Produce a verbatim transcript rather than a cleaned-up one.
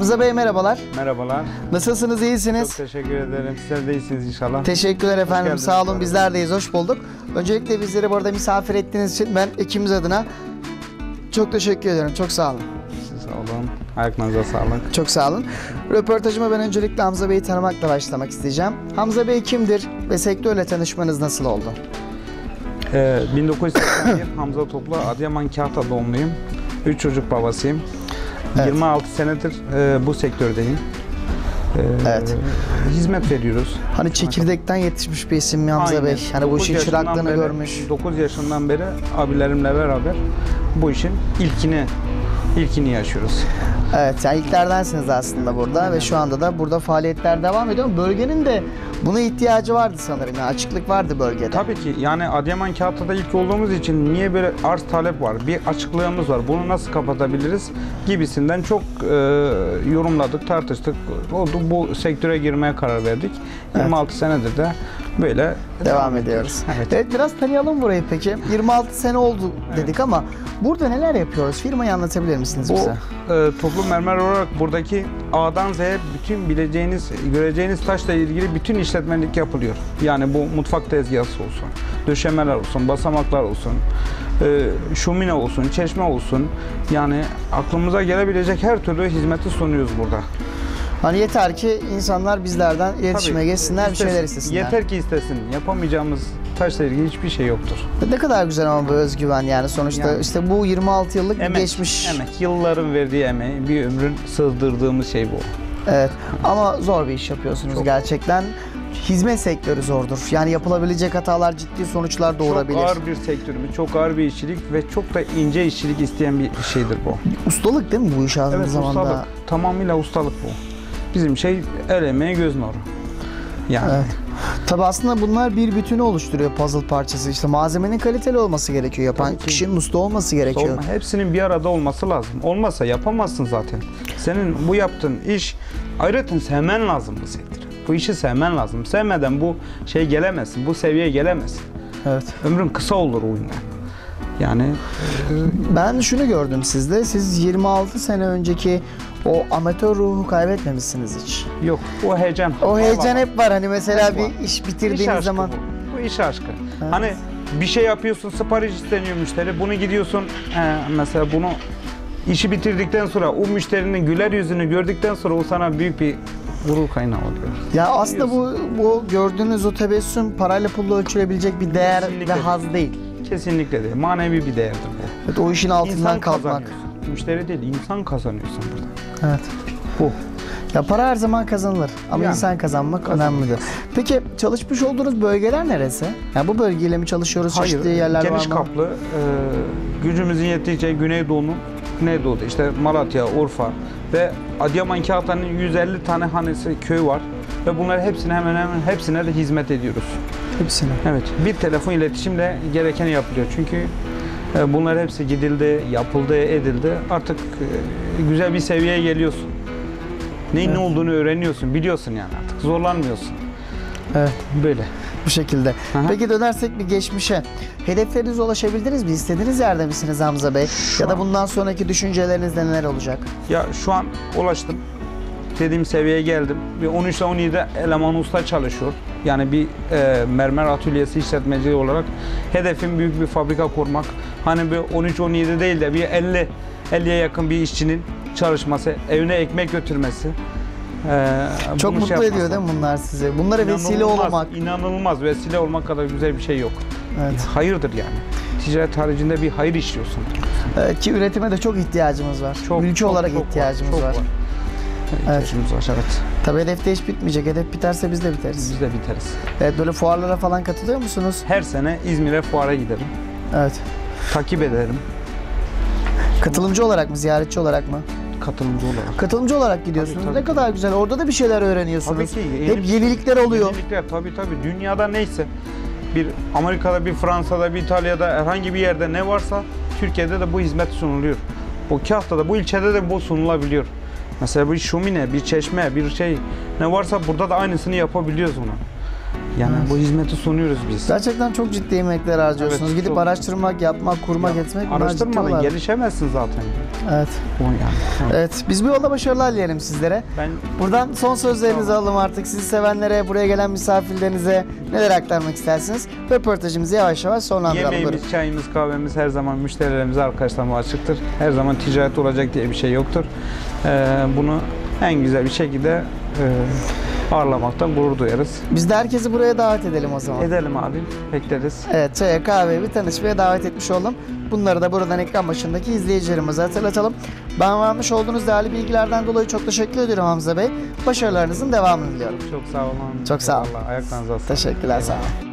Hamza Bey merhabalar. Merhabalar. Nasılsınız, iyisiniz? Çok teşekkür ederim. Sizler de iyisiniz inşallah. Teşekkürler efendim. geldiniz Sağ olun, bu bizler deyiz. Hoş bulduk. Öncelikle bizleri burada misafir ettiğiniz için ben ekibimiz adına çok teşekkür ederim. Çok sağ olun. Siz sağ olun. Ayaklarınıza sağlık. Çok sağ olun. Röportajıma ben öncelikle Hamza Bey'i tanımakla başlamak isteyeceğim. Hamza Bey kimdir ve sektörle tanışmanız nasıl oldu? Ee, bin dokuz yüz seksen bir Hamza Toplu, Adıyaman Kahta doğumluyum. Üç çocuk babasıyım. Evet. yirmi altı senedir e, bu sektördeyim. Ee, Evet. Hizmet veriyoruz. Hani çekirdekten yetişmiş bir isim mi Hamza Aynen. Bey? Hani bu dokuz işin yaşından çıraklığını beri- görmüş. dokuz yaşından beri abilerimle beraber bu işin ilkini ilkini yaşıyoruz. Evet, yani ilklerdensiniz aslında burada ve şu anda da burada faaliyetler devam ediyor. Bölgenin de buna ihtiyacı vardı sanırım. Yani açıklık vardı bölgede. Tabii ki yani Adıyaman Kağıt'ta ilk olduğumuz için niye böyle arz talep var, bir açıklığımız var, bunu nasıl kapatabiliriz gibisinden çok e, yorumladık, tartıştık. Oldu, bu sektöre girmeye karar verdik. yirmi altı senedir de böyle devam, Devam ediyoruz. Evet. Evet, biraz tanıyalım burayı peki. yirmi altı sene oldu dedik ama burada neler yapıyoruz? Firmayı anlatabilir misiniz Bu bize? e, toplu mermer olarak buradaki A'dan Z'ye bütün bileceğiniz, göreceğiniz taşla ilgili bütün işletmelik yapılıyor. Yani bu mutfak tezgahı olsun, döşemeler olsun, basamaklar olsun, e, şömine olsun, çeşme olsun. Yani aklımıza gelebilecek her türlü hizmeti sunuyoruz burada. Hani yeter ki insanlar bizlerden iletişime Tabii, geçsinler, bir istesin. şeyler istesinler. Yeter ki istesin. Yapamayacağımız taşla ilgili hiçbir şey yoktur. Ne kadar güzel ama bu özgüven yani sonuçta Yani. işte bu yirmi altı yıllık bir Emek, geçmiş. emek, yılların verdiği emeği, bir ömrün sığdırdığımız şey bu. Evet ama zor bir iş yapıyorsunuz Çok. gerçekten. Hizmet sektörü zordur. Yani yapılabilecek hatalar ciddi sonuçlar doğurabilir. Çok ağır bir sektörümüz, çok ağır bir işçilik ve çok da ince işçilik isteyen bir şeydir bu. Ustalık değil mi bu iş aynı Evet, zamanda? ustalık. Tamamıyla ustalık bu. Bizim şey el emeği göz nuru. Yani. Evet. Tabii aslında bunlar bir bütünü oluşturuyor, puzzle parçası. İşte malzemenin kaliteli olması gerekiyor. Yapan Tabii ki. kişinin usta olması gerekiyor. Olma, hepsinin bir arada olması lazım. Olmazsa yapamazsın zaten. Senin bu yaptığın iş ayrıca sevmen lazım bu sektörü. Bu işi sevmen lazım. Sevmeden bu şey gelemezsin, bu seviyeye gelemezsin. Evet. Ömrün kısa olur o yüzden. Yani Ben şunu gördüm sizde. Siz yirmi altı sene önceki o amatör ruhu kaybetmemişsiniz hiç. yok, o heyecan. O heyecan var. hep var. Hani mesela Hep var. bir iş İş bitirdiğiniz aşkı zaman. bu. Bu iş aşkı. Hani bir şey yapıyorsun, sipariş isteniyor müşteri. Bunu gidiyorsun, he, mesela bunu işi bitirdikten sonra o müşterinin güler yüzünü gördükten sonra o sana büyük bir gurur kaynağı oluyor. Ya aslında bu bu gördüğünüz o tebessüm parayla pulla ölçülebilecek bir değer Kesinlikle. ve haz değil. Kesinlikle değil. Manevi bir değerdir bu. Evet, o işin altından İnsan kalkmak. kazanıyorsun. Müşteri değil, insan kazanıyorsun burada. Evet. Bu. Ya para her zaman kazanılır ama Yani. insan kazanmak önemlidir. Peki çalışmış olduğunuz bölgeler neresi? Ya bu bölgeyle mi çalışıyoruz? Hayır, Çeşitli yerler geniş var mı? kaplı, e, gücümüzün yettiği Güneydoğu'nun, Güneydoğu'da işte Malatya, Urfa ve Adıyaman Kağıt'ın yüz elli tane hanesi, köy var ve bunlar hepsine hemen hemen hepsine de hizmet ediyoruz. Hepsini. Evet, bir telefon iletişimle gereken yapılıyor çünkü e, bunlar hepsi gidildi, yapıldı, edildi. Artık e, güzel bir seviyeye geliyorsun. Neyin Evet. ne olduğunu öğreniyorsun, biliyorsun yani artık zorlanmıyorsun. Evet. Böyle. Bu şekilde. Aha. Peki dönersek bir geçmişe. Hedeflerinize ulaşabildiniz mi? İstediğiniz yerde misiniz Hamza Bey? Şu ya da an- bundan sonraki düşünceleriniz de neler olacak? Ya şu an ulaştım. Dediğim seviyeye geldim. Bir on üç ile on yedi eleman usta çalışıyor. Yani bir e, mermer atölyesi işletmeci olarak hedefim büyük bir fabrika kurmak. Hani bir on üç on yedi değil de bir elli elliye yakın bir işçinin çalışması, evine ekmek götürmesi. e, Çok bunu mutlu şey ediyor yapması. değil mi bunlar sizi? Bunlara vesile İnanılmaz, olmak. İnanılmaz vesile olmak kadar güzel bir şey yok. Evet. Hayırdır yani. Ticaret haricinde bir hayır işliyorsun. Evet, ki üretime de çok ihtiyacımız var. Çok, Ülke çok, olarak çok ihtiyacımız çok var. Evet. İhtiyacımız var, evet. Tabii hedefte hiç bitmeyecek. Hedef biterse biz de biteriz. Biz de biteriz. Evet, böyle fuarlara falan katılıyor musunuz? Her sene İzmir'e fuara giderim. Evet. Takip ederim. Katılımcı olarak mı, ziyaretçi olarak mı? Katılımcı olarak. Katılımcı olarak gidiyorsunuz. Tabii, tabii. Ne kadar güzel. Orada da bir şeyler öğreniyorsunuz. Tabii ki. Hep yenilikler oluyor. Yenilikler tabii tabii. Dünyada neyse, bir Amerika'da, bir Fransa'da, bir İtalya'da, herhangi bir yerde ne varsa Türkiye'de de bu hizmet sunuluyor. O Kahtada, bu ilçede de bu sunulabiliyor. Mesela bir şömine, bir çeşme, bir şey ne varsa burada da aynısını yapabiliyoruz onu. Yani Evet. bu hizmeti sunuyoruz biz. Gerçekten çok ciddi emekler harcıyorsunuz. Evet, Gidip çok. araştırmak, yapmak, kurmak, etmek bunlar ciddi Araştırmadan olaylar. gelişemezsin zaten. Evet. Bu yani. Evet. Biz bu yolda başarılar dileyelim sizlere. Ben Buradan son sözlerinizi Tamam. alalım artık. Sizi sevenlere, buraya gelen misafirlerinize neler aktarmak istersiniz? Röportajımızı yavaş yavaş sonlandıralım. Buyurun. yemeğimiz, çayımız, kahvemiz her zaman müşterilerimize, arkadaşlarıma açıktır. Her zaman ticaret olacak diye bir şey yoktur. Ee, bunu en güzel bir şekilde e, ağırlamaktan gurur duyarız. Biz de herkesi buraya davet edelim o zaman. Edelim abi, bekleriz. Evet, çaya, kahveye bir tanışmaya davet etmiş oldum. Bunları da buradan ekran başındaki izleyicilerimize hatırlatalım. Ben vermiş olduğunuz değerli bilgilerden dolayı çok teşekkür ediyorum Hamza Bey. Başarılarınızın devamını diliyorum. Çok sağ olun. Çok sağ olun. Vallahi ayaklarınıza sağlık. Teşekkürler, sağ olun.